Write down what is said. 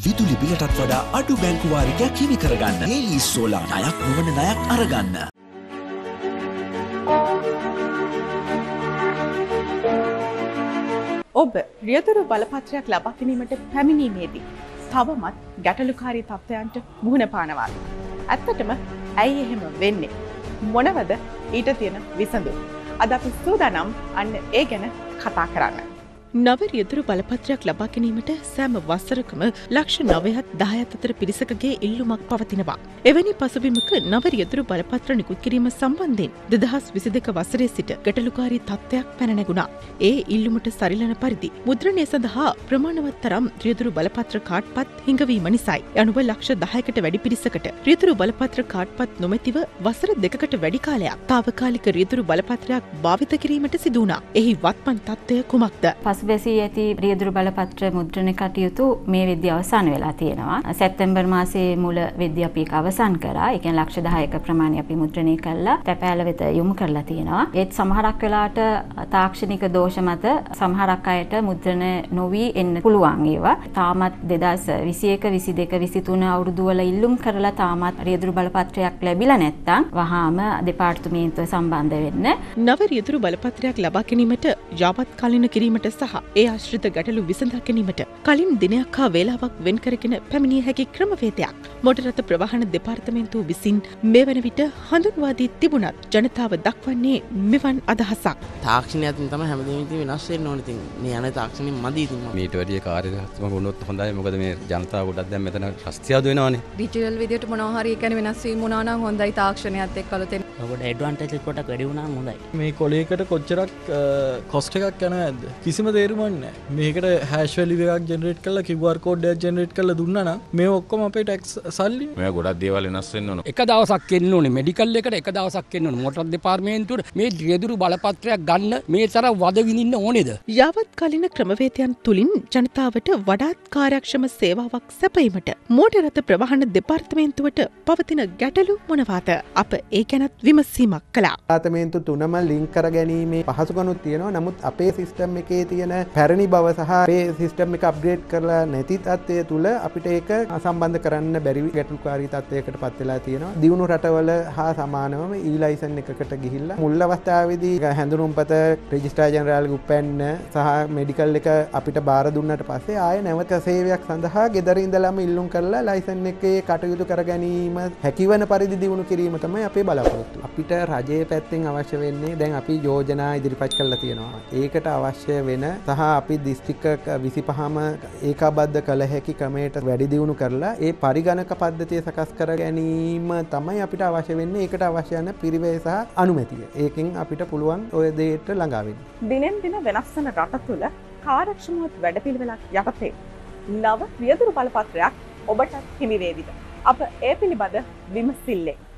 විදුලි බිලටත් වඩා අඩු බැංකු වාරිකයක් හිමි කරගන්න. හේලිස් සෝලාර් ණයක් නොවන ණයක් අරගන්න. ඔබ රියදුරු බලපත්‍රයක් ලබා ගැනීමට පැමිණීමේදී තවමත් ගැටලුකාරී තත්ත්වයන්ට මුහුණ පානවා. ඇත්තටම ඇයි එහෙම වෙන්නේ? මොනවද ඊට තියෙන විසඳුම්? අද අපි සූදානම් අන්න ඒ ගැන කතා කරන්න. නව රියදුරු බලපත්‍රයක් ලබා ගැනීමට සෑම වසරකම ලක්ෂ 9-10 අතර පිරිසකගේ ඉල්ලුමක් පවතිනවා. එවැනි පසුබිමක නව රියදුරු බලපත්‍ර නිකුත් කිරීම සම්බන්ධයෙන් 2022 වසරේ සිට ගැටලුකාරී තත්ත්වයක් පැන නැගුණා. ඒ ඉල්ලුමට සරිලන පරිදි මුද්‍රණය සඳහා ප්‍රමාණවත් තරම් රියදුරු බලපත්‍ර කාඩ්පත් හිඟවීම නිසායි. අනුව ලක්ෂ 10කට වැඩි පිරිසකට රියදුරු බලපත්‍ර කාඩ්පත් නොමැතිව වසර 2කට වැඩි කාලයක් තාවකාලික රියදුරු බලපත්‍රයක් භාවිත කිරීමට සිදු වුණා. එහි වත්මන් තත්ත්වය කුමක්ද? පසුබැසී ඇති රියදුරු බලපත්‍ර මුද්‍රණ කටයුතු මේ වෙද්දී අවසන් වෙලා තියෙනවා. සැප්තැම්බර් මාසයේ මුල වෙද්දී අපි ඒක අවසන් කරා. ඒ කියන්නේ ලක්ෂ 10ක ප්‍රමාණය අපි මුද්‍රණය කළා. තැපෑල වෙත යොමු කරලා තියෙනවා. ඒත් සමහරක් වෙලාවට තාක්ෂණික දෝෂ මත සමහරක් අයට මුද්‍රණ නොවි එන්න පුළුවන් ඒවා. තාමත් 2021, 22, 23 අවුරුදු වල ඉල්ලුම් කරලා තාමත් රියදුරු බලපත්‍රයක් ලැබිලා නැත්නම් වහාම දෙපාර්තමේන්තුව සම්බන්ධ වෙන්න. නව රියදුරු බලපත්‍රයක් ලබා ගැනීමට යාවත් කාලින කිරීමට සහ ඒ ආශ්‍රිත ගැටලු විසඳා ගැනීමට කලින් දිනයක් හා වේලාවක් වෙන් කරගෙන පැමිණිය හැකි ක්‍රමවේදයක් මොටර් රථ ප්‍රවාහන දෙපාර්තමේන්තුව විසින් මේ වන විට හඳුන්වා දී තිබුණත් ජනතාව දක්වන්නේ මෙවන් අදහසක්. තාක්ෂණය අතින් තමයි හැමදේම ඉතින් වෙනස් වෙන්න ඕනේ. ඉතින් මේ යන තාක්ෂණය මදි ඉතින් මීට වැඩිය කාර්යදක්ෂම වුණොත් හොඳයි. මොකද මේ ජනතාව ගොඩක් දැන් මෙතන රස්තියාදු වෙනවානේ. ඩිජිටල් විදියට මොනවා හරි කියන්නේ වෙනස් වීම වුණා නම් හොඳයි තාක්ෂණයත් එක්ක අලුතෙන්. ඔකට ඇඩ්වාන්ටේජ් එක පොඩක් වැඩි වුණාම හොඳයි. මේ කොලයකට කොච්චරක් කොස්ට් එකක් යනවා නැද්ද? කිසිම තේරුමක් නැහැ. මේකට හැෂ් වැලියු එකක් ජෙනරේට් කරලා QR කෝඩ් එකක් ජෙනරේට් කරලා දුන්නා නම් මේ ඔක්කොම අපේ ටැක්ස් සල්ලි. මේ ගොඩක් දේවල් වෙනස් වෙන්න ඕන. එක දවසක් එන්න ඕනේ මෙඩිකල් එකට, එක දවසක් එන්න ඕනේ මොටර් දෙපාර්තමේන්තුවට. මේ රියදුරු බලපත්‍රයක් ගන්න මේ තරම් වද විඳින්න ඕනේද? යාවත් කාලින ක්‍රමවේදයන් තුලින් ජනතාවට වඩාත් කාර්යක්ෂම සේවාවක් සැපයීමට මෝටර් රථ ප්‍රවාහන දෙපාර්තමේන්තුවට පවතින ගැටලු මොනවාද? අප ඒ ගැනත් විමසීමක් කළා. දෙපාර්තමේන්තු තුනම ලින්ක් කර ගැනීමේ පහසුකනුත් තියෙනවා. නමුත් අපේ සිස්ටම් එකේ තියෙන පැරණි බව සහ අපේ සිස්ටම් එක අප්ග්‍රේඩ් කරලා නැති තත්ත්වය තුල අපිට ඒක සම්බන්ධ කරන්න බැරි ගැටලුකාරී තත්ත්වයකට පත් වෙලා තියෙනවා. දියුණු රටවල හා සමානවම ඊ-ලයිසන් එකකට ගිහිල්ලා මුල් අවස්ථාවේදී හැඳුනුම්පත රෙජිස්ට්‍රාර් ජෙනරාල්ගේ උපැන්න සහ මෙඩිකල් එක අපිට බාර දුන්නාට පස්සේ ආය නැවත සේවයක් සඳහා ගෙදර ඉඳලාම ඉල්ලුම් කරලා ලයිසන් එකේ කටයුතු කර ගැනීම හැකිවන පරිදි දියුණු කිරීම තමයි අපේ බලාපොරොත්තුව. අපිට රජයේ පැත්තෙන් අවශ්‍ය වෙන්නේ දැන් අපි යෝජනා ඉදිරිපත් කරලා තියෙනවා. ඒකට අවශ්‍ය වෙන සහ අපි දිස්ත්‍රික්ක 25ම ඒකාබද්ධ කළ හැකි ක්‍රමයට වැඩි දියුණු කරලා ඒ පරිගණක පද්ධතිය සකස් කර ගැනීම තමයි අපිට අවශ්‍ය වෙන්නේ. ඒකට අවශ්‍ය යන පිරිවැය සහ අනුමැතිය. ඒකෙන් අපිට පුළුවන් ඔය දෙයට ළඟා වෙන්න. දිනෙන් දින වෙනස් වන රට තුළ කාර්යක්ෂමවත් වැඩපිළිවෙලක් යටතේ නව රියදුරු බලපත්‍රයක් ඔබට හිමි වේවිද? අප ඒ පිළිබඳ විමසිල්ලෙන්